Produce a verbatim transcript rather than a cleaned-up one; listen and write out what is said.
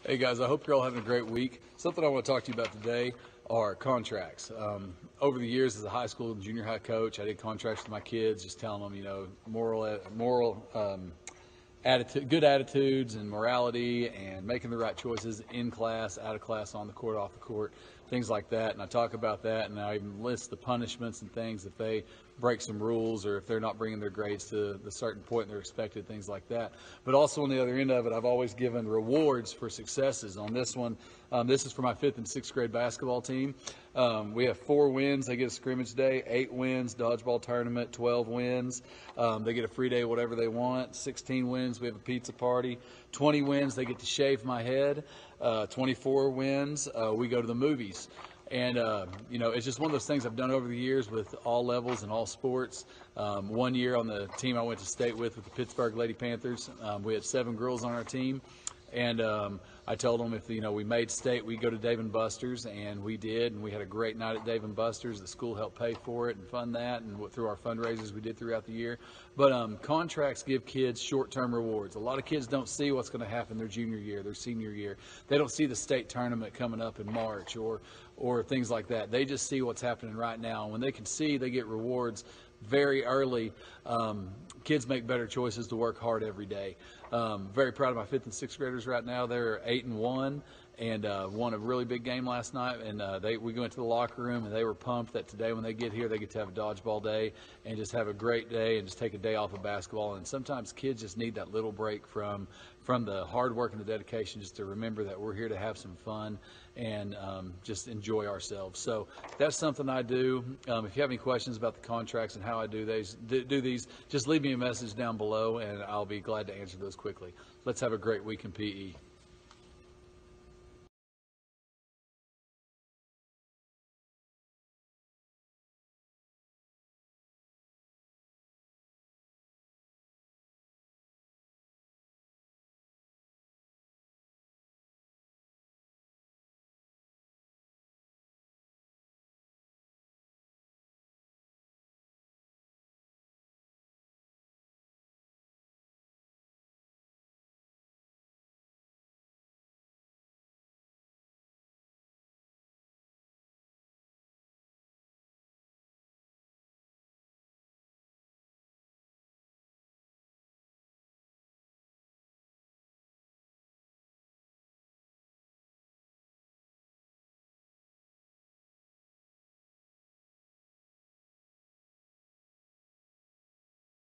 Hey guys, I hope you're all having a great week. Something I want to talk to you about today are contracts. Um, over the years as a high school and junior high coach, I did contracts with my kids, just telling them, you know, moral, moral, um, attitude, good attitudes and morality and making the right choices in class, out of class, on the court, off the court, things like that. And I talk about that, and I even list the punishments and things if they break some rules or if they're not bringing their grades to the certain point they're expected, things like that. But also on the other end of it, I've always given rewards for successes. On this one, um, this is for my fifth and sixth grade basketball team. Um, we have four wins. They get a scrimmage day, eight wins, dodgeball tournament, twelve wins. Um, they get a free day, whatever they want. sixteen wins, we have a pizza party. twenty wins, they get to shave my head. Uh, twenty-four wins, uh, we go to the movies. And, uh, you know, it's just one of those things I've done over the years with all levels and all sports. Um, one year on the team I went to state with, with the Pittsburgh Lady Panthers, um, we had seven girls on our team. And um, I told them if, you know, we made state, we'd go to Dave and Buster's, and we did. And we had a great night at Dave and Buster's. The school helped pay for it and fund that, and through our fundraisers we did throughout the year. But um, contracts give kids short-term rewards. A lot of kids don't see what's going to happen their junior year, their senior year. They don't see the state tournament coming up in March or, or things like that. They just see what's happening right now. And when they can see, they get rewards very early. Um, kids make better choices to work hard every day. Um, very proud of my fifth and sixth graders right now. They're eight and one, and uh, won a really big game last night. And uh, they we went to the locker room, and they were pumped that today when they get here, they get to have a dodgeball day and just have a great day and just take a day off of basketball. And sometimes kids just need that little break from from the hard work and the dedication, just to remember that we're here to have some fun and um, just enjoy ourselves. So that's something I do. Um, if you have any questions about the contracts and how I do these, do these, just leave me a message down below, and I'll be glad to answer those quickly. Let's have a great week in P E.